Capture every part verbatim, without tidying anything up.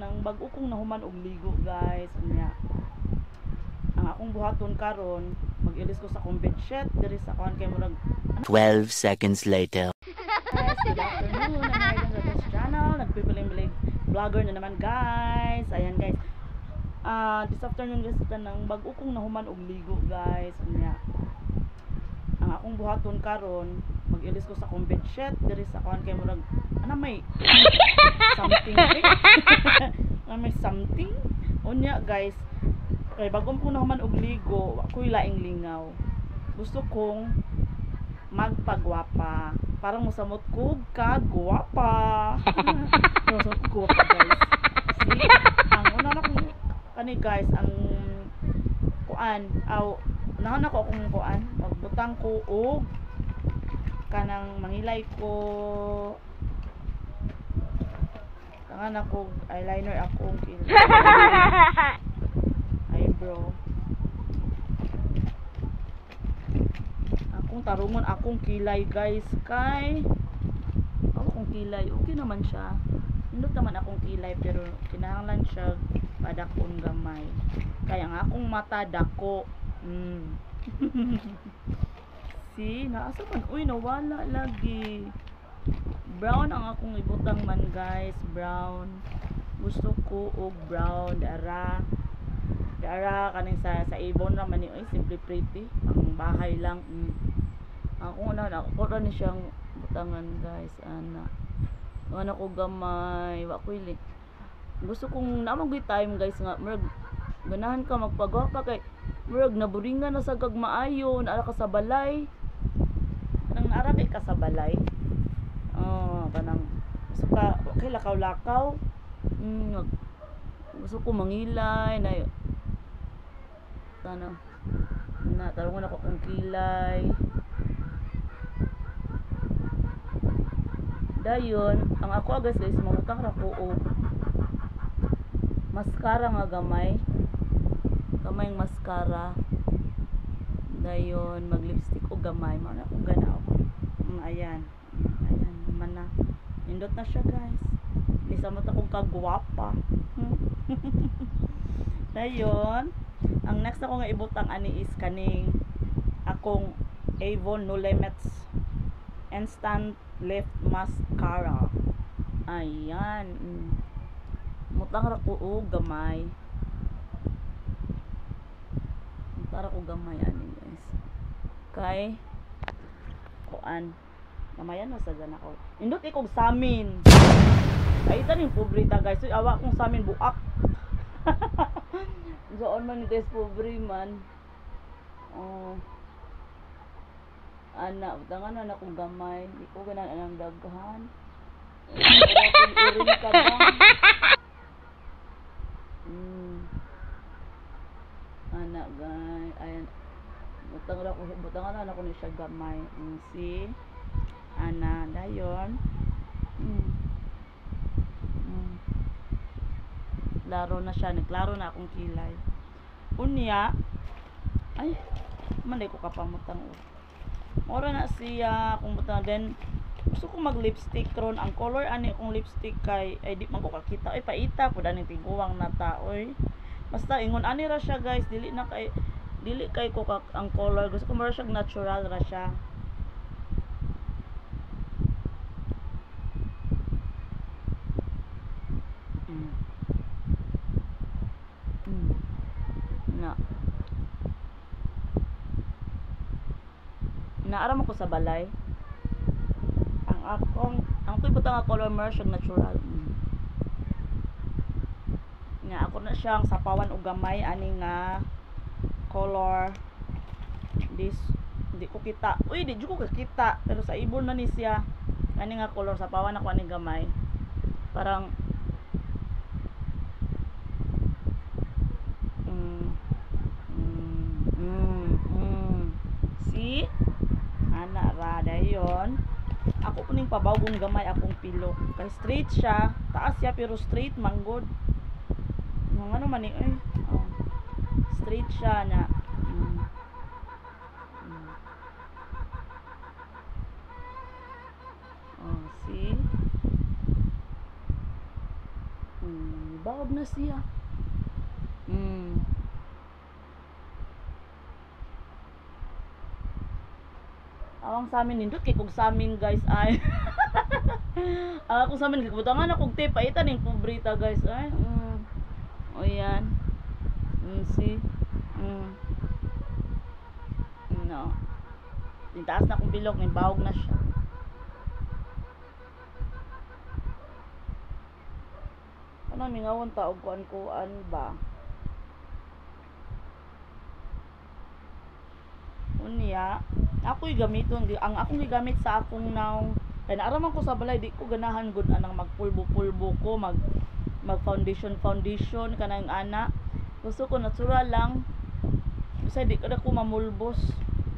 Nang bag-o kong nahuman og ligo guys, unya ang akong buhaton karon mag-ilis ko sa akong bedsheet diri sa kuan kay murag twelve seconds later. guys, good afternoon. I'm Megan sa this channel. Nagpipiling-biling vlogger na naman guys. Ayan guys. Ah, uh, this afternoon guys nang bag-o kong nahuman og ligo guys, unya ang akong buhaton karon mag-ilis ko sa akong bedsheet diri sa kuan kay murag ana may something eh. Ana may something unya guys, kay bagong ko naman og ligo ako'y laing lingaw, gusto kong magpagwapa parang musamot ko kagwapa. Musamot ko gwapa guys. See, ang una na kong kani guys ang kuan aw nahan ako akong kuan magbutang ko og kanang mangilay ko tangan ako eyeliner akong kilay eyebrow akong tarungon akong kilay guys kay akong kilay okay naman siya, nindot naman akong kilay pero kinahanglan siya padakon gamay kaya ang akong mata dako. Mm. See, naasa man, uy nawala lagi. Brown ang akong ibutang man guys, brown. Gusto ko og brown dara. Dara kaning sa sa ibon ra man ni, oy simply pretty. Ang bahay lang. Mm. Ako na ako ra ni siyang butangan guys, ana. Ana ko gamay, wa ko ili. Gusto kong namagay time guys nga, murag ganahan ka magpagwapa kay murag naburingan na sa kagmaayon, ara ka sa balay. Kanang naara kay ka sa balay. Oh, kanang gusto ka kay lakaw-lakaw. Mm, gusto ko mangilay na tana. Na tarungon ako kung kilay. Dayon, ang ako guys guys mangutang ra ko og mascara nga gamay. Gamay ang mascara. Dayon mag lipstick o gamay mo na kung ganaw. Mm, ayan. Ayan man na. Indot na siya guys. Di sa mata kong kagwapa. Dayon, ang next ako nga ibutang ani is kaning akong Avon No Limits Instant Lift Mascara. Ayan. Mm. Mutang ra ko og gamay. Para ko gamay ani guys kay kuan mamaya na sa gana ko indot ikog samin ay ita rin pobrita guys, so awa kong samin buak. Zoon man guys pobre man. Oh ana utangan na akong gamay, di ko ganan anang daghan. Iring ka ba? Hmm. Anak guys, ayan butang ra ko butangan na ako ni siya gamay. Mm, see ana dayon. Mm. Mm. Laro na siya, naglaro na akong kilay unya ay manday ko kapamutang ora na siya kung butang. Then gusto ko mag lipstick ron, ang color ani akong lipstick kay ay di man ko kakita ay paita pud ani tiguwang na taoy. Basta ingon ani ra siya guys, dili na kay dili kay ko kak ang color, gusto ko mara siya natural ra siya. Mm. Mm. Na. Naara mo ko sa balay. Ang akong ang ko'y butang nga color mara siya natural. Mm. Nga ako na siyang sapawan og gamay ani nga color this di ko kita, uy di ko kita pero sa ibon na ni siya ani nga color sapawan ako ani gamay parang mm, mm, mm, mm. See ana ra dayon ako kuning pabawgong gamay akong pilok kay straight siya taas siya pero straight manggod ng ano man ni eh oh. Straight siya na mm. Mm. Oh see mm. Bawag na siya. Mm. Awang sa amin nindot kay kung sa amin guys ay. Ah, kung sa amin gibutangan ako og tape paitan ning pobrita guys ay. Mm. O yan. Mm, see. Mm. No. Tintaas na akong bilog, may bawog na siya. Ano mingawon ta og kuan-kuan ba? Unya, ako'y gamiton ang akong gigamit sa akong now kay naaraman ko sa balay di ko ganahan gud anang magpulbo-pulbo ko mag mag foundation foundation kanang ana. Gusto ko natural lang. Kasi di kada ko mamulbos.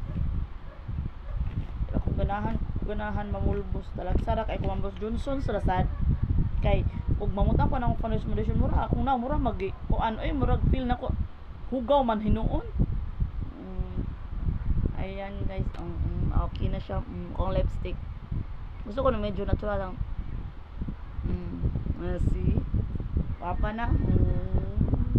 Ako ganahan ganahan mamulbos talag sara kay ko mamulbos Johnson sa rasad kay ug mamutang ko nang foundation foundation mura akong na mura mag kuan oy murag feel nako hugaw man hinuon. Mm, ayan guys um, um, okay na siya um, kung lipstick gusto ko na medyo natural lang. Mm, uh, see papa na mm.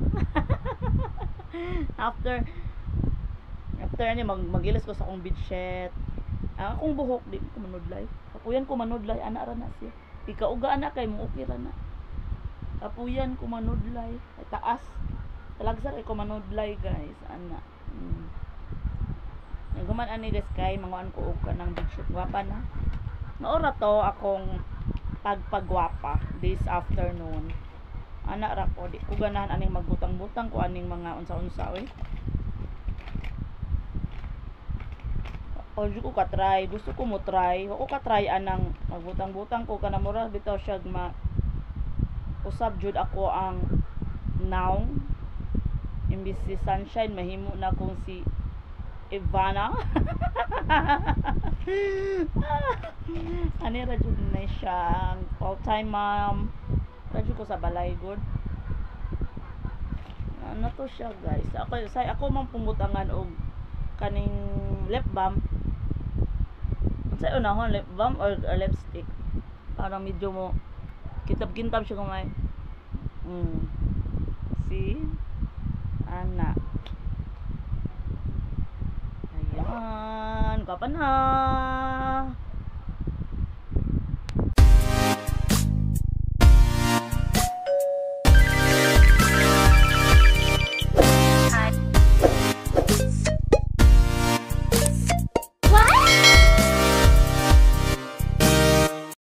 after after ani mag magilas ko sa akong bedsheet. Ang akong buhok di ko manudlay. Kapuyan ko manudlay ana ra na siya. Ikauga ana kay mo okay ra na. Kapuyan ko manudlay. Ay taas. Talagsar ay ko manudlay guys ana. Mm. Naguman ani guys kay manguan ko og kanang bedsheet gwapa na. Naora to akong pagpagwapa this afternoon. Ana ra ko di ko ganahan aning magbutang-butang ko aning mga unsa-unsa oy. O ko ka try, gusto ko mo try. Ako ka try anang magbutang-butang ko kana mura bitaw siya ma usab jud ako ang noun. Imbis si Sunshine mahimo na kong si Ivana. Ani ra jud na siya all time mom. Radyo ko sa balay good. Ano to siya guys. Ako say ako man pumutangan og kaning lip balm. Sa unahon lip balm or, or lipstick. Parang medyo mo kitab-kintab siya kumay. Mm. See? Ana. Ayan. Kapan na?